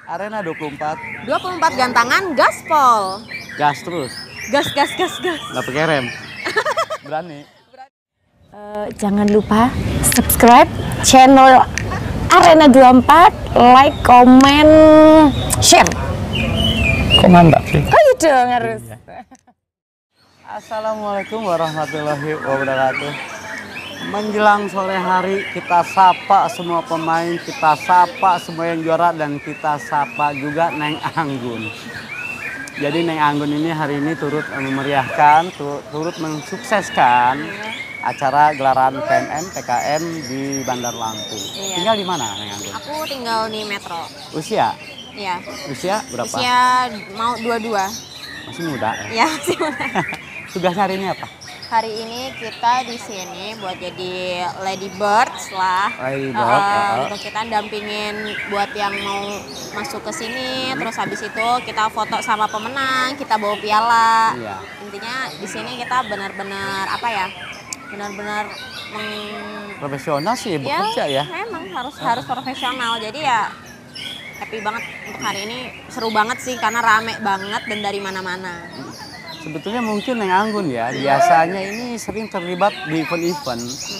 Arena 24. 24 gantangan gaspol. Gas terus. Gas, gas, gas, gas. Nggak pakai rem. Berani. Jangan lupa subscribe channel Arena 24, like, komen, share. Kok mantap sih? Oh iya dong harus. Assalamualaikum warahmatullahi wabarakatuh. Menjelang sore hari kita sapa semua pemain, kita sapa semua yang juara, dan kita sapa juga Neng Anggun. Jadi Neng Anggun ini hari ini turut memeriahkan, turut mensukseskan acara gelaran PMM PKM di Bandar Lampung. Iya. Tinggal di mana Neng Anggun? Aku tinggal di Metro. Usia? Iya. Usia berapa? Usia mau 22. Masih muda ya? Ya, masih muda. Tugasnya hari ini apa? Hari ini kita di sini buat jadi Lady Birds lah. Lady Bird, Untuk kita dampingin buat yang mau masuk ke sini. Terus habis itu kita foto sama pemenang, kita bawa piala. Iya. Intinya di sini kita benar-benar apa ya? Benar-benar Profesional sih bekerja ya. memang harus profesional. Jadi ya happy banget untuk hari ini, seru banget sih karena rame banget dan dari mana-mana. Sebetulnya mungkin Neng Anggun ya, biasanya ini sering terlibat di event-event.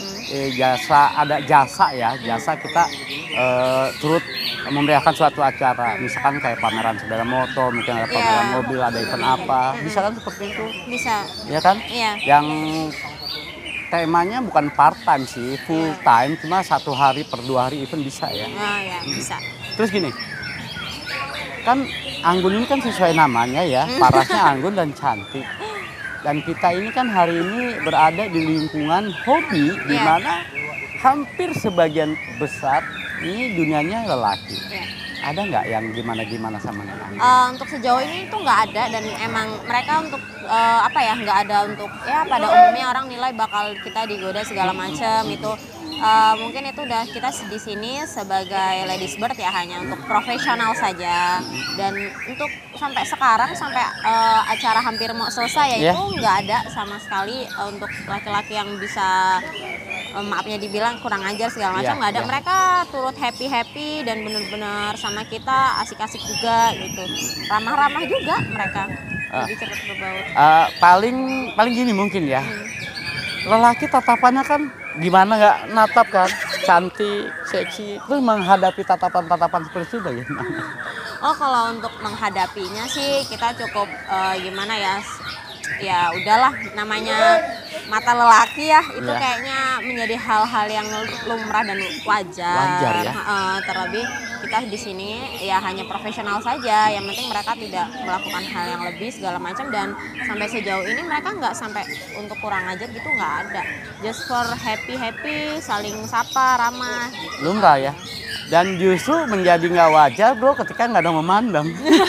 Jasa kita turut memeriahkan suatu acara. Misalkan kayak pameran sepeda motor, mungkin ada pameran mobil, ada event apa. Bisa kan seperti itu? Bisa. Iya kan? Iya. Yang temanya bukan part time sih, full time, cuma 1 hari per 2 hari event bisa ya. Oh ya, bisa. Terus gini, kan Anggun ini kan sesuai namanya ya, parasnya Anggun dan cantik. Dan kita ini kan hari ini berada di lingkungan hobi, di mana hampir sebagian besar ini dunianya lelaki. Ada nggak yang gimana-gimana sama Anggun? Untuk sejauh ini tuh nggak ada, dan emang mereka untuk nggak ada untuk pada umumnya orang nilai bakal kita digoda segala macam itu. Mungkin itu udah kita di sini sebagai Ladies Bird ya hanya untuk profesional saja, dan untuk sampai sekarang sampai acara hampir mau selesai itu nggak ada sama sekali untuk laki-laki yang bisa maafnya dibilang kurang ajar segala macam, nggak ada. Mereka turut happy dan benar-benar sama kita asik-asik juga gitu, ramah-ramah juga mereka. Lebih cepat berbaur. Paling gini mungkin ya, lelaki tatapannya kan gimana, nggak natap kan, cantik, seksi, terus menghadapi tatapan-tatapan seperti itu bagaimana? Oh, kalau untuk menghadapinya sih kita cukup gimana ya udahlah, namanya mata lelaki ya itu kayaknya menjadi hal-hal yang lumrah dan wajar ya. Terlebih kita di sini ya hanya profesional saja, yang penting mereka tidak melakukan hal yang lebih segala macam, dan sampai sejauh ini mereka nggak sampai untuk kurang ajar gitu, nggak ada, just for happy saling sapa ramah gitu. Lumrah ya. Dan justru menjadi nggak wajar bro ketika nggak ada memandang.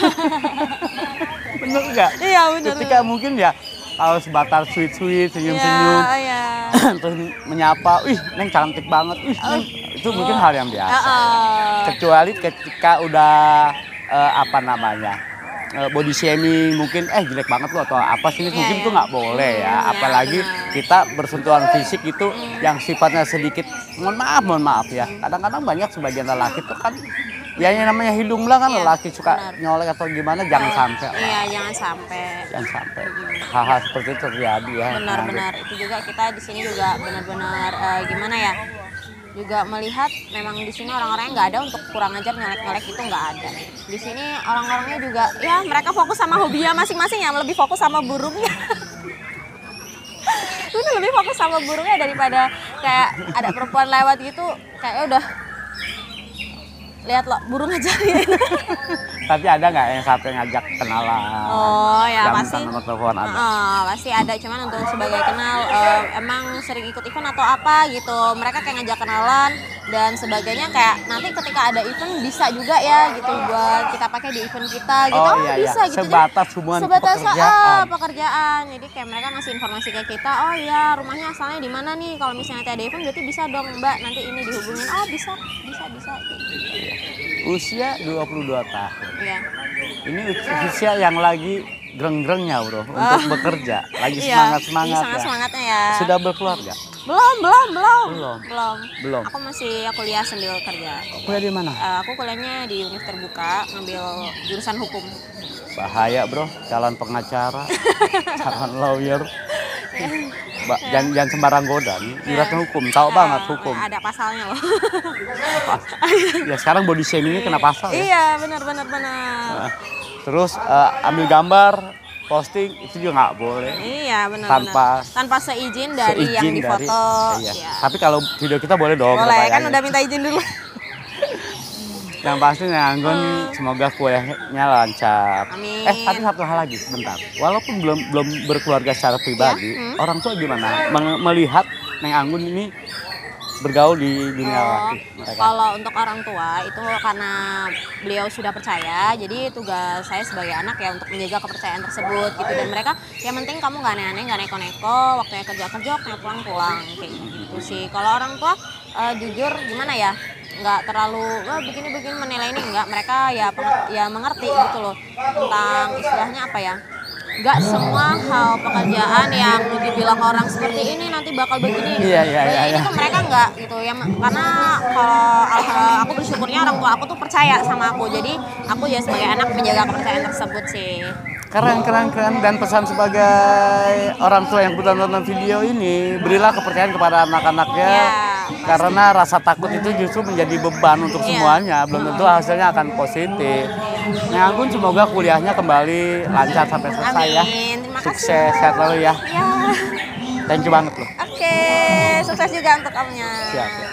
Bener nggak? Iya bener. Ketika mungkin ya kalau sebatas sweet senyum-senyum, terus menyapa, wih Neng cantik banget, wih Neng, itu mungkin hal yang biasa. Kecuali ketika udah body shaming, mungkin jelek banget lo atau apa sih, mungkin itu nggak boleh ya. Apalagi kita bersentuhan fisik itu yang sifatnya sedikit, mohon maaf ya. Kadang-kadang banyak sebagian lelaki itu kan ya yang namanya hidung belang kan, lelaki suka nyolek atau gimana, jangan sampai lah. Iya, jangan sampai Hal-hal seperti itu terjadi ya. Benar-benar itu juga kita di sini juga benar-benar gimana ya, juga melihat memang di sini orang-orangnya nggak ada untuk kurang ajar nyolek-nyolek, itu nggak ada. Di sini orang-orangnya juga ya mereka fokus sama hobinya masing-masing, yang lebih fokus sama burungnya. Udah lebih fokus sama burungnya daripada kayak ada perempuan lewat gitu kayak udah lihat lo burung aja gitu. Tapi ada nggak yang sampai ngajak kenalan? Oh ya, pasti. Nomor telepon ada. Pasti ada, cuman untuk sebagai kenal emang sering ikut event atau apa gitu. Mereka kayak ngajak kenalan dan sebagainya, kayak nanti ketika ada event bisa juga ya gitu buat kita pakai di event kita gitu. Bisa gitu. Sebatas hubungan pekerjaan. Jadi kayak mereka ngasih informasi ke kita, oh ya rumahnya asalnya di mana nih, kalau misalnya nanti ada event berarti bisa dong Mbak nanti ini dihubungin. Oh bisa gitu. Usia 22 tahun. Iya. Ini usia yang lagi greng-grengnya bro, untuk bekerja. Lagi semangat-semangatnya. Semangatnya ya. Sudah berkeluarga? Belum. Aku masih kuliah sambil kerja. Kuliah di mana? Aku kuliahnya di Univ Terbuka, ngambil jurusan hukum. Bahaya bro, calon pengacara, calon lawyer. Jangan sembarang goda nih, jurusan hukum, tahu banget hukum. Ada pasalnya loh. Ya sekarang body shamingnya kena pasal ya. Iya, benar. Nah, terus ambil gambar, posting itu juga nggak boleh. Iya, benar. Tanpa seizin dari yang difoto. Iya. Ya. Tapi kalau video kita boleh dong. Boleh, kan udah minta izin dulu. Yang pasti Anggun semoga kuliahnya lancar. Amin. Tapi satu hal lagi, sebentar. Walaupun belum berkeluarga secara pribadi, orang tua gimana melihat Neng Anggun ini bergaul di dunia mereka? Kalau untuk orang tua itu karena beliau sudah percaya, jadi tugas saya sebagai anak ya untuk menjaga kepercayaan tersebut gitu. Dan mereka yang penting kamu nggak aneh-aneh, nggak neko-neko, waktunya kerja waktunya pulang kayak gitu sih. Kalau orang tua jujur gimana ya, nggak terlalu begini menilai ini, nggak. Mereka ya mengerti gitu loh tentang istilahnya apa ya, nggak semua hal pekerjaan yang dibilang orang seperti ini nanti bakal begini. Iya. Itu mereka nggak gitu ya, karena kalau aku bersyukurnya orang tua aku tuh percaya sama aku, jadi aku ya sebagai anak menjaga kepercayaan tersebut sih. Keren. Dan pesan sebagai orang tua yang sudah nonton video ini, berilah kepercayaan kepada anak-anaknya. Ya, karena rasa takut itu justru menjadi beban untuk semuanya. Belum tentu hasilnya akan positif. Neng Anggun semoga kuliahnya kembali lancar sampai selesai ya. Amin. Terima kasih. Sukses, sehat selalu ya. Ya. Thank you banget loh. Oke, sukses juga untuk kamunya. Siap.